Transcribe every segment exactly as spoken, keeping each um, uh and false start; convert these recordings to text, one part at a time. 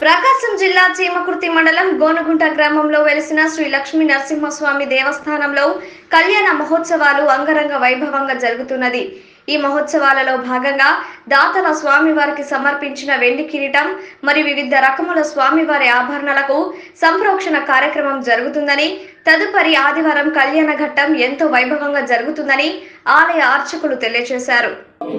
ప్రకాశం జిల్లా చీమకుర్తి మండలం గోనగుంట గ్రామంలో వెలిసిన శ్రీ లక్ష్మీ నరసింహస్వామి దేవస్థానంలో కళ్యాణ మహోత్సవాలు అంగరంగ వైభవంగా జరుగుతున్నది। ఈ మహోత్సవాలలో భాగంగా దాతల స్వామివారికి సమర్పించిన వెండి కిరీటం మరియు వివిధ రకముల స్వామివారి ఆభరణాలకు సంప్రోక్షణ కార్యక్రమం జరుగుతుందని, తదుపరి ఆదివారం కళ్యాణ ఘట్టం ఎంతో వైభవంగా జరుగుతుందని ఆలయ అర్చకులు తెలియజేశారు।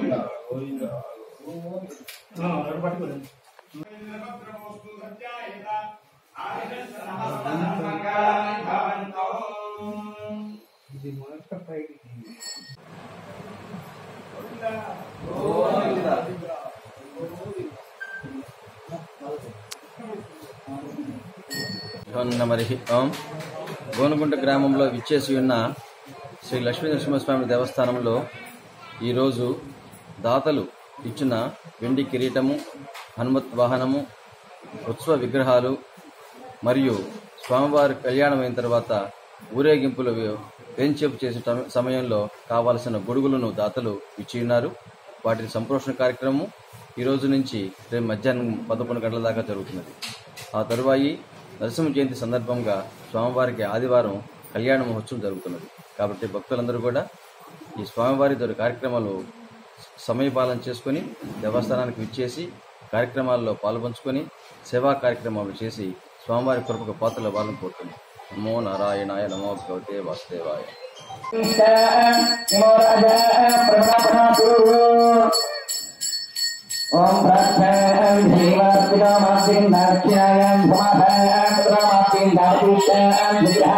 ఓం గోనగుంట గ్రామంలో విచ్చేసి ఉన్న శ్రీ లక్ష్మీ నరసింహస్వామి దేవస్థానంలో ఈరోజు దాతలు ఇచ్చిన వెండి కిరీటము, హనుమత్ వాహనము, ఉత్సవ విగ్రహాలు మరియు స్వామివారి కళ్యాణం అయిన తర్వాత ఊరేగింపులు వేంచేపు చేసే సమయంలో కావాల్సిన గొడుగులను దాతలు ఇచ్చి ఉన్నారు। వాటిని సంప్రోషణ కార్యక్రమం ఈ రోజు నుంచి రేపు మధ్యాహ్నం పదకొండు గంటల దాకా జరుగుతున్నది। ఆ తరువాయి నరసింహ జయంతి సందర్భంగా స్వామివారికి ఆదివారం కళ్యాణ మహోత్సవం జరుగుతున్నది। కాబట్టి భక్తులందరూ కూడా ఈ స్వామివారి దొరి కార్యక్రమాలు సమయపాలన చేసుకుని దేవస్థానానికి విచ్చేసి కార్యక్రమాల్లో పాల్పంచుకొని సేవా కార్యక్రమాలు చేసి స్వామివారి కృపకు పాత్రలు వాళ్ళని కోరుతున్నాం। నమో నారాయణాయ, నమో భగవతే వాసుదేవాయ। ओम प्रार्थनां जीवात्मिकामासिं नाट्यायां समाधायां पुत्रामासिं दातुष्यां विग्रह